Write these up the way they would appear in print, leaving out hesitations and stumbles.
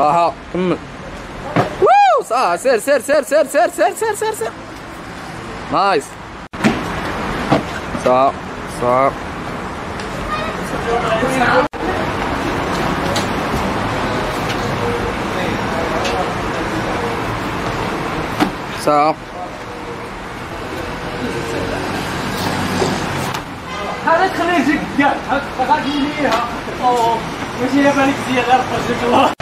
صح كمل. ووو صح. سير سير سير سير سير سير سير سير سير. نايس. صح صح. صح. هذا تخليك كاع غادي ليها. اوه ماشي هي بالك زياده رفضك الله.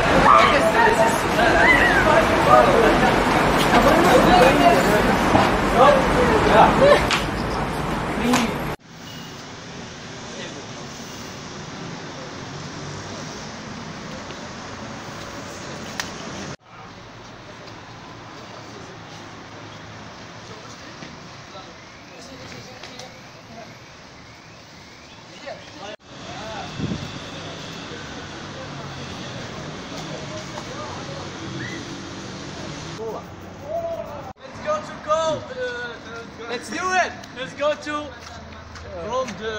Let's do it. Let's go to Ronde.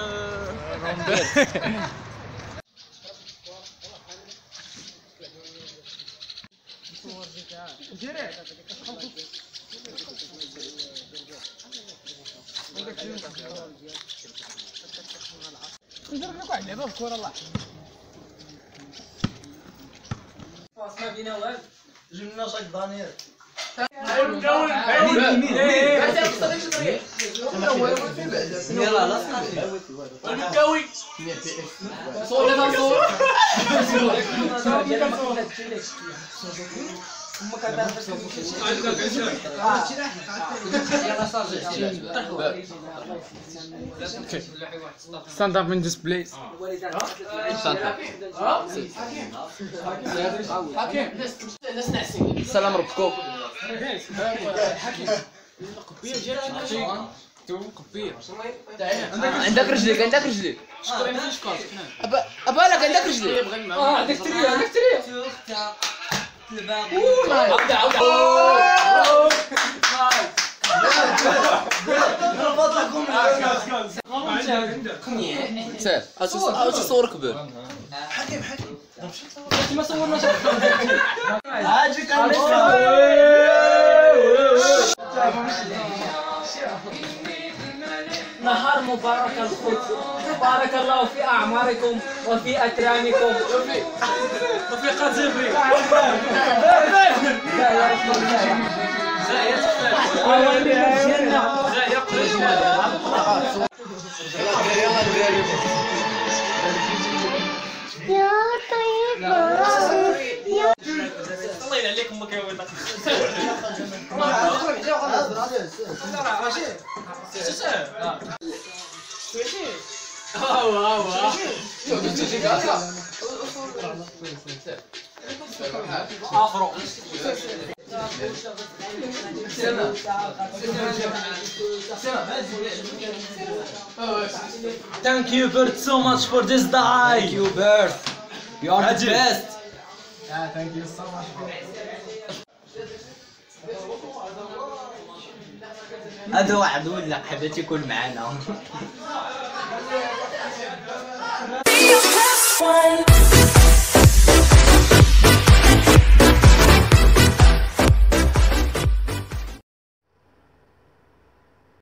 جبنا شاك دانيال. Stand up in this place. سلام ربكم. عندك رجليك عندك رجليك. أبالك عندك رجليك. عندك تريو عندك تريو. سير تصور كبير. حكيم حكيم. ما صورناش. نهار مبارك الخبز، بارك الله في أعماركم وفي أكرامكم وفي قذفي. يا طيب يا الله يلعن عليك امك يا ولد. Thank you Bert so much for this day. Thank you Bert. You are the best. Thank you so much. هذا واحد ولا حبيت يكون معنا.